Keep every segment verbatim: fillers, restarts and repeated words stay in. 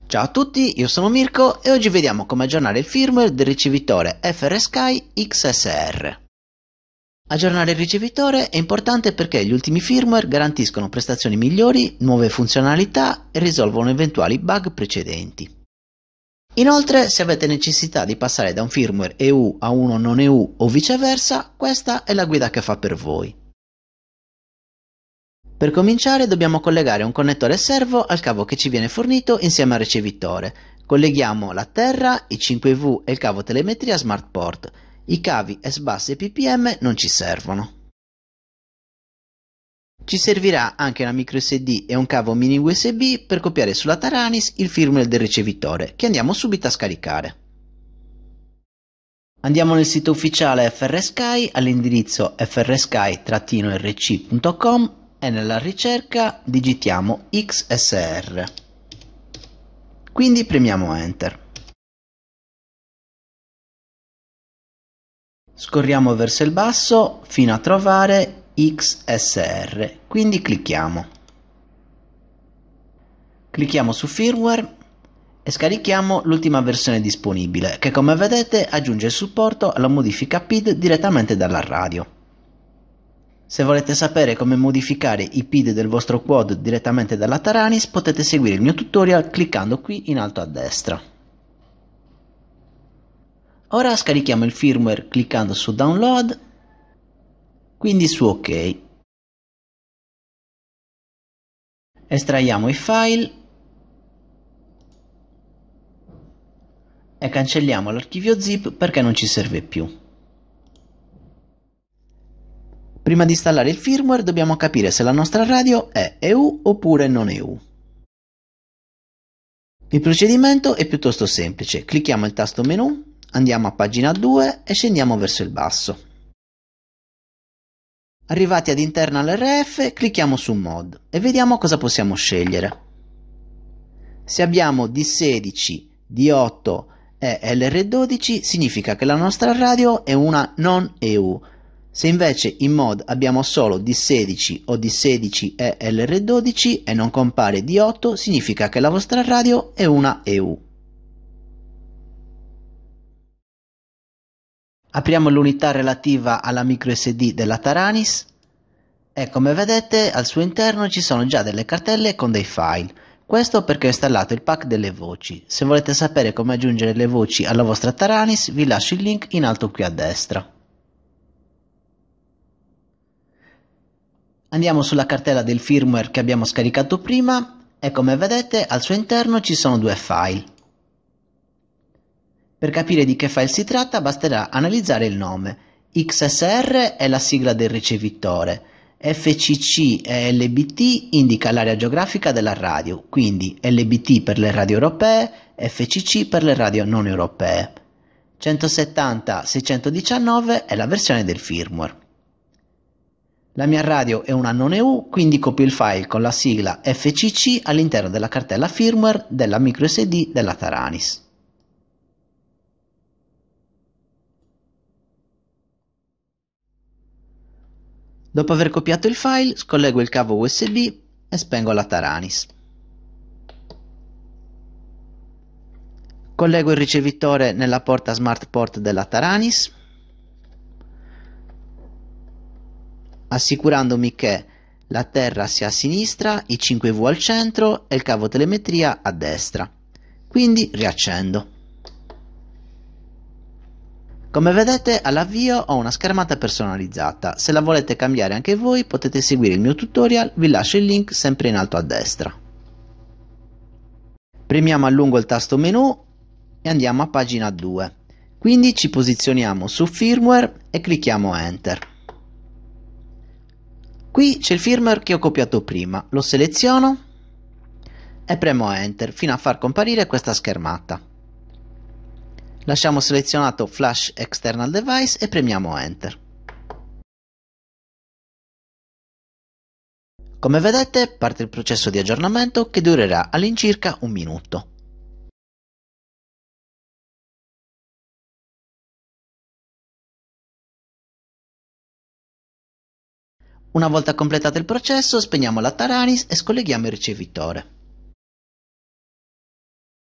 Ciao a tutti, io sono Mirko e oggi vediamo come aggiornare il firmware del ricevitore FrSky X S R. Aggiornare il ricevitore è importante perché gli ultimi firmware garantiscono prestazioni migliori, nuove funzionalità e risolvono eventuali bug precedenti. Inoltre, se avete necessità di passare da un firmware E U a uno non E U o viceversa, questa è la guida che fa per voi. Per cominciare dobbiamo collegare un connettore servo al cavo che ci viene fornito insieme al ricevitore. Colleghiamo la terra, i cinque V e il cavo telemetria Smart Port. I cavi S bus e P P M non ci servono. Ci servirà anche una micro S D e un cavo mini U S B per copiare sulla Taranis il firmware del ricevitore, che andiamo subito a scaricare. Andiamo nel sito ufficiale FrSky all'indirizzo frsky R C punto com e nella ricerca digitiamo X S R. Quindi premiamo Enter. Scorriamo verso il basso fino a trovare X S R, quindi clicchiamo. Clicchiamo su Firmware e scarichiamo l'ultima versione disponibile, che come vedete aggiunge il supporto alla modifica P I D direttamente dalla radio. Se volete sapere come modificare i P I D del vostro quad direttamente dalla Taranis, potete seguire il mio tutorial cliccando qui in alto a destra. Ora scarichiamo il firmware cliccando su Download, quindi su OK. Estraiamo i file e cancelliamo l'archivio zip perché non ci serve più. Prima di installare il firmware dobbiamo capire se la nostra radio è E U oppure non E U. Il procedimento è piuttosto semplice, clicchiamo il tasto menu, andiamo a pagina due e scendiamo verso il basso. Arrivati ad Internal R F clicchiamo su Mod e vediamo cosa possiamo scegliere. Se abbiamo D sedici, D otto e L R dodici significa che la nostra radio è una non E U. Se invece in mod abbiamo solo D sedici o D sedici e L R dodici e non compare D otto, significa che la vostra radio è una E U. Apriamo l'unità relativa alla micro S D della Taranis e come vedete al suo interno ci sono già delle cartelle con dei file. Questo perché ho installato il pack delle voci. Se volete sapere come aggiungere le voci alla vostra Taranis vi lascio il link in alto qui a destra. Andiamo sulla cartella del firmware che abbiamo scaricato prima e come vedete al suo interno ci sono due file. Per capire di che file si tratta basterà analizzare il nome. X S R è la sigla del ricevitore, F C C e L B T indica l'area geografica della radio, quindi L B T per le radio europee, F C C per le radio non europee. centosettanta seicentodiciannove è la versione del firmware. La mia radio è una non E U, quindi copio il file con la sigla F C C all'interno della cartella firmware della micro S D della Taranis. Dopo aver copiato il file, scollego il cavo U S B e spengo la Taranis. Collego il ricevitore nella porta Smart Port della Taranis, assicurandomi che la terra sia a sinistra, i cinque V al centro e il cavo telemetria a destra. Quindi riaccendo. Come vedete all'avvio ho una schermata personalizzata. Se la volete cambiare anche voi potete seguire il mio tutorial, vi lascio il link sempre in alto a destra. Premiamo a lungo il tasto menu e andiamo a pagina due. Quindi ci posizioniamo su Firmware e clicchiamo Enter. Qui c'è il firmware che ho copiato prima, lo seleziono e premo Enter fino a far comparire questa schermata. Lasciamo selezionato Flash External Device e premiamo Enter. Come vedete parte il processo di aggiornamento che durerà all'incirca un minuto. Una volta completato il processo spegniamo la Taranis e scolleghiamo il ricevitore.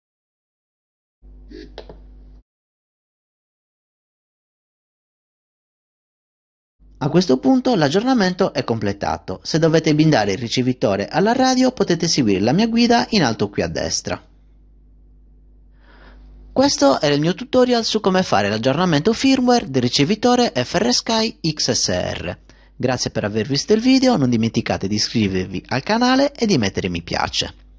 A questo punto l'aggiornamento è completato. Se dovete bindare il ricevitore alla radio potete seguire la mia guida in alto qui a destra. Questo era il mio tutorial su come fare l'aggiornamento firmware del ricevitore FrSky X S R. Grazie per aver visto il video, non dimenticate di iscrivervi al canale e di mettere mi piace.